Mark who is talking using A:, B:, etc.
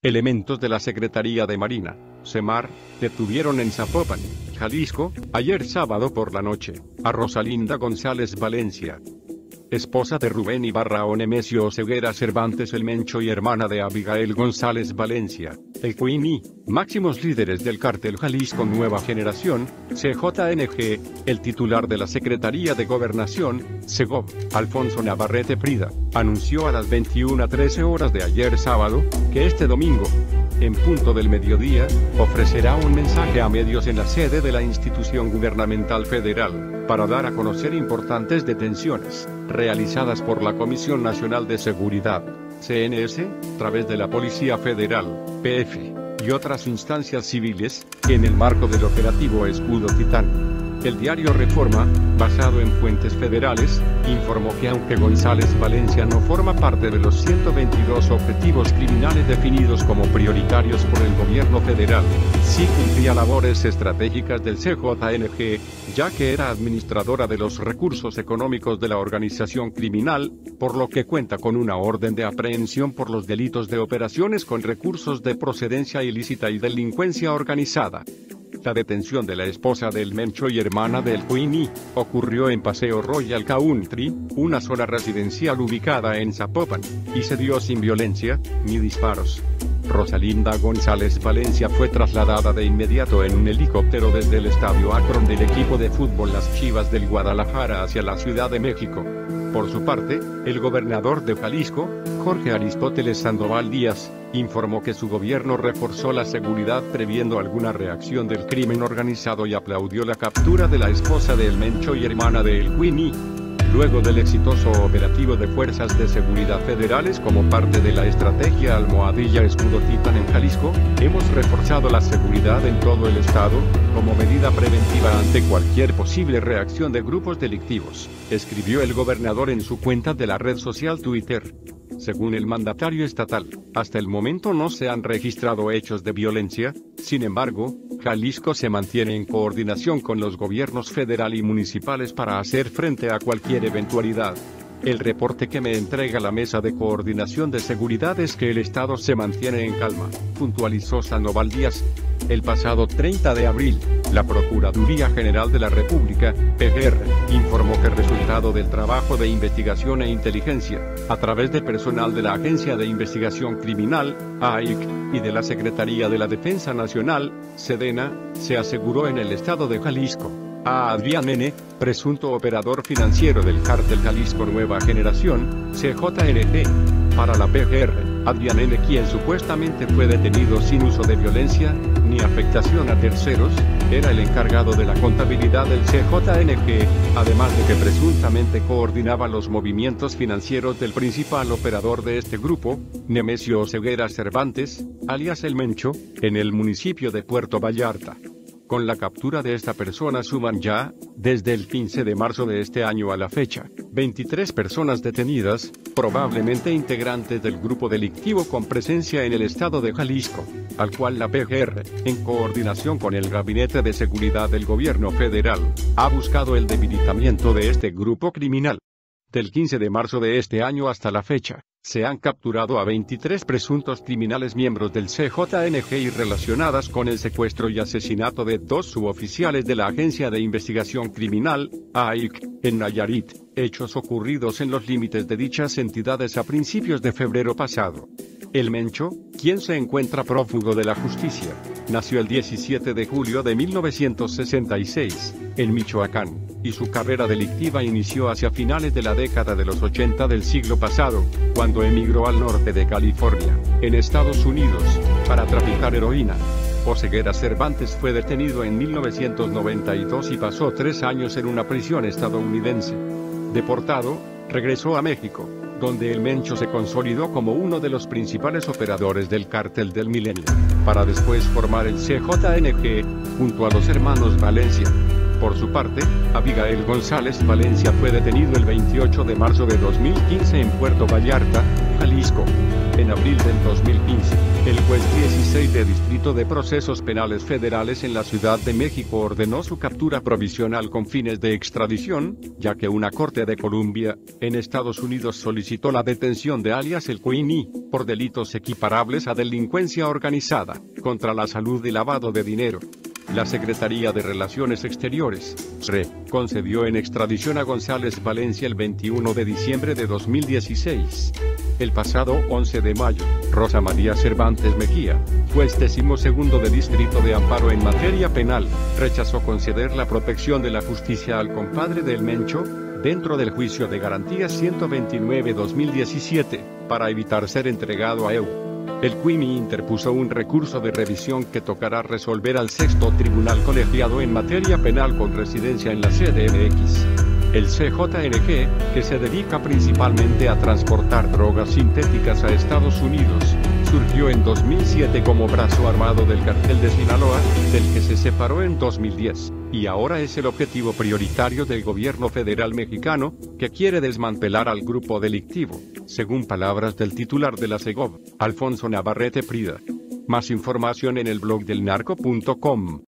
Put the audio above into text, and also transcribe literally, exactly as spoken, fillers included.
A: Elementos de la Secretaría de Marina, SEMAR, detuvieron en Zapopan, Jalisco, ayer sábado por la noche, a Rosalinda González Valencia, esposa de Rubén Ibarra o Nemesio Oseguera Cervantes el Mencho y hermana de Abigail González Valencia, el Queenie, máximos líderes del cártel Jalisco Nueva Generación, C J N G, el titular de la Secretaría de Gobernación, SEGOB, Alfonso Navarrete Prida, anunció a las veintiuna trece horas de ayer sábado, que este domingo, en punto del mediodía, ofrecerá un mensaje a medios en la sede de la institución gubernamental federal, para dar a conocer importantes detenciones, realizadas por la Comisión Nacional de Seguridad, C N S, a través de la Policía Federal, P F, y otras instancias civiles, en el marco del operativo Escudo Titán. El diario Reforma, basado en fuentes federales, informó que aunque González Valencia no forma parte de los ciento veintidós objetivos criminales definidos como prioritarios por el gobierno federal, sí cumplía labores estratégicas del C J N G, ya que era administradora de los recursos económicos de la organización criminal, por lo que cuenta con una orden de aprehensión por los delitos de operaciones con recursos de procedencia ilícita y delincuencia organizada. La detención de la esposa del Mencho y hermana del Queenie ocurrió en Paseo Royal Country, una zona residencial ubicada en Zapopan, y se dio sin violencia ni disparos. Rosalinda González Valencia fue trasladada de inmediato en un helicóptero desde el estadio Akron del equipo de fútbol Las Chivas del Guadalajara hacia la Ciudad de México. Por su parte, el gobernador de Jalisco, Jorge Aristóteles Sandoval Díaz, informó que su gobierno reforzó la seguridad previendo alguna reacción del crimen organizado y aplaudió la captura de la esposa del Mencho y hermana de El Queenie. Luego del exitoso operativo de fuerzas de seguridad federales como parte de la estrategia Almohadilla Escudo Titán en Jalisco, hemos reforzado la seguridad en todo el estado, como medida preventiva ante cualquier posible reacción de grupos delictivos, escribió el gobernador en su cuenta de la red social Twitter. Según el mandatario estatal, hasta el momento no se han registrado hechos de violencia. Sin embargo, Jalisco se mantiene en coordinación con los gobiernos federal y municipales para hacer frente a cualquier eventualidad. El reporte que me entrega la Mesa de Coordinación de Seguridad es que el Estado se mantiene en calma, puntualizó Sandoval Díaz. El pasado treinta de abril, la Procuraduría General de la República, P G R, informó que resultado del trabajo de investigación e inteligencia, a través de personal de la Agencia de Investigación Criminal, A I C, y de la Secretaría de la Defensa Nacional, SEDENA, se aseguró en el estado de Jalisco a Adrián N., presunto operador financiero del cártel Jalisco Nueva Generación, C J N G. Para la P G R, Adrián N., quien supuestamente fue detenido sin uso de violencia ni afectación a terceros, era el encargado de la contabilidad del C J N G, además de que presuntamente coordinaba los movimientos financieros del principal operador de este grupo, Nemesio Oseguera Cervantes, alias El Mencho, en el municipio de Puerto Vallarta. Con la captura de esta persona suman ya, desde el quince de marzo de este año a la fecha, veintitrés personas detenidas, probablemente integrantes del grupo delictivo con presencia en el estado de Jalisco, al cual la P G R, en coordinación con el Gabinete de Seguridad del Gobierno Federal, ha buscado el debilitamiento de este grupo criminal. Del quince de marzo de este año hasta la fecha, se han capturado a veintitrés presuntos criminales miembros del C J N G y relacionadas con el secuestro y asesinato de dos suboficiales de la Agencia de Investigación Criminal, A I C, en Nayarit, hechos ocurridos en los límites de dichas entidades a principios de febrero pasado. El Mencho, quien se encuentra prófugo de la justicia, nació el diecisiete de julio de mil novecientos sesenta y seis, en Michoacán, y su carrera delictiva inició hacia finales de la década de los ochenta del siglo pasado, cuando emigró al norte de California, en Estados Unidos, para traficar heroína. Oseguera Cervantes fue detenido en mil novecientos noventa y dos y pasó tres años en una prisión estadounidense. Deportado, regresó a México, donde el Mencho se consolidó como uno de los principales operadores del cártel del Milenio, para después formar el C J N G, junto a los hermanos Valencia. Por su parte, Abigail González Valencia fue detenido el veintiocho de marzo de dos mil quince en Puerto Vallarta, Jalisco. En abril del dos mil quince, el juez dieciséis de Distrito Distrito de Procesos Penales Federales en la Ciudad de México ordenó su captura provisional con fines de extradición, ya que una corte de Columbia, en Estados Unidos solicitó la detención de alias El Queenie, por delitos equiparables a delincuencia organizada, contra la salud y lavado de dinero. La Secretaría de Relaciones Exteriores, S R E, concedió en extradición a González Valencia el veintiuno de diciembre de dos mil dieciséis. El pasado once de mayo, Rosa María Cervantes Mejía, juez decimosegundo de Distrito de Amparo en materia penal, rechazó conceder la protección de la justicia al compadre del Mencho, dentro del juicio de garantías ciento veintinueve barra dos mil diecisiete, para evitar ser entregado a E U. El Queenie interpuso un recurso de revisión que tocará resolver al sexto tribunal colegiado en materia penal con residencia en la C D M X. El C J N G, que se dedica principalmente a transportar drogas sintéticas a Estados Unidos, surgió en dos mil siete como brazo armado del cartel de Sinaloa, del que se separó en dos mil diez, y ahora es el objetivo prioritario del gobierno federal mexicano, que quiere desmantelar al grupo delictivo, según palabras del titular de la Segov, Alfonso Navarrete Prida. Más información en el blog del narco punto com.